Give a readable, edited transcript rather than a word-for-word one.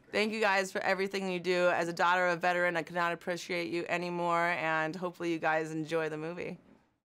Thank you guys for everything you do. As a daughter of a veteran, I could not appreciate you anymore, and hopefully you guys enjoy the movie.